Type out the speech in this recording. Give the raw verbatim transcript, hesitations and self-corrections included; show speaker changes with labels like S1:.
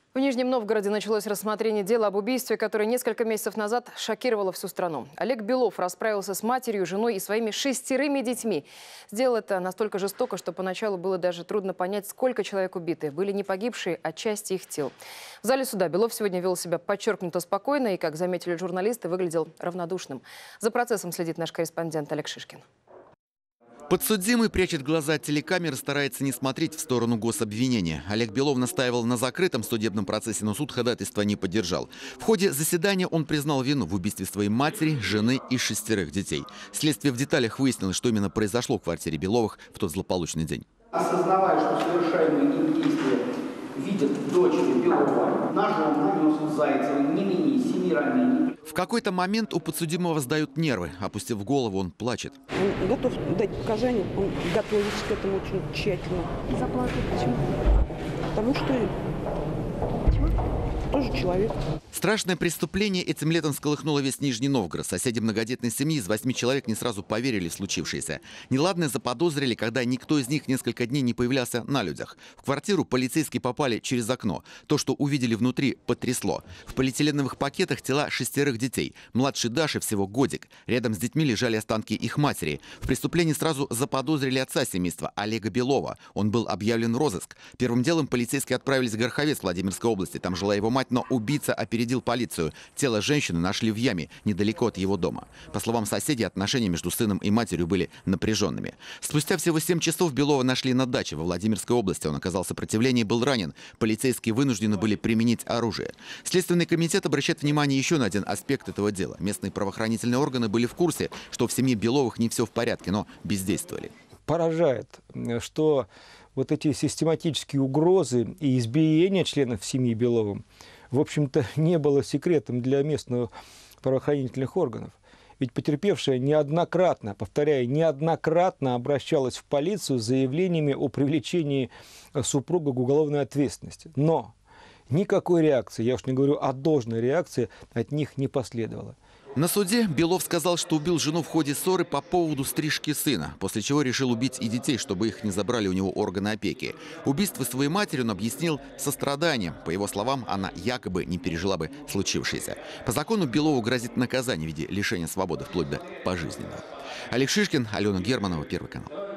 S1: В Нижнем Новгороде началось рассмотрение дела об убийстве, которое несколько месяцев назад шокировало всю страну. Олег Белов расправился с матерью, женой и своими шестерыми детьми. Сделал это настолько жестоко, что поначалу было даже трудно понять, сколько человек убиты. Были не погибшие, а части их тел. В зале суда Белов сегодня вел себя подчеркнуто спокойно и, как заметили журналисты, выглядел равнодушным. За процессом следит наш корреспондент Олег Шишкин.
S2: Подсудимый прячет глаза от телекамеры, старается не смотреть в сторону гособвинения. Олег Белов настаивал на закрытом судебном процессе, но суд ходатайства не поддержал. В ходе заседания он признал вину в убийстве своей матери, жены и шестерых детей. Следствие в деталях выяснило, что именно произошло в квартире Беловых в тот злополучный день.
S3: Осознавая, что совершаемые им действия видят дочери Белова, ножом нанес Зайцеву не менее семи ранений.
S2: В какой-то момент у подсудимого сдают нервы. Опустив голову, он плачет.
S4: Он готов дать показания, он готовится к этому очень тщательно.
S5: Заплакать почему?
S4: Потому что
S5: Почему?
S4: тоже человек.
S2: Страшное преступление этим летом всколыхнуло весь Нижний Новгород. Соседи многодетной семьи из восьми человек не сразу поверили в случившееся. Неладное заподозрили, когда никто из них несколько дней не появлялся на людях. В квартиру полицейские попали через окно. То, что увидели внутри, потрясло. В полиэтиленовых пакетах тела шестерых детей. Младшей Даши всего годик. Рядом с детьми лежали останки их матери. В преступлении сразу заподозрили отца семейства, Олега Белова. Он был объявлен в розыск. Первым делом полицейские отправились в Гороховец Владимирской области. Там жила его мать, но убийца опередил полицию. Тело женщины нашли в яме, недалеко от его дома. По словам соседей, отношения между сыном и матерью были напряженными. Спустя всего семь часов Белова нашли на даче во Владимирской области. Он оказал сопротивление и был ранен. Полицейские вынуждены были применить оружие. Следственный комитет обращает внимание еще на один аспект этого дела. Местные правоохранительные органы были в курсе, что в семье Беловых не все в порядке, но бездействовали.
S6: Поражает, что вот эти систематические угрозы и избиения членов семьи Беловым, в общем-то, не было секретом для местных правоохранительных органов. Ведь потерпевшая неоднократно, повторяю, неоднократно обращалась в полицию с заявлениями о привлечении супруга к уголовной ответственности. Но никакой реакции, я уж не говорю о должной реакции, от них не последовало.
S2: На суде Белов сказал, что убил жену в ходе ссоры по поводу стрижки сына, после чего решил убить и детей, чтобы их не забрали у него органы опеки. Убийство своей матери он объяснил состраданием. По его словам, она якобы не пережила бы случившееся. По закону Белову грозит наказание в виде лишения свободы вплоть до пожизненного. Олег Шишкин, Алена Германова, Первый канал.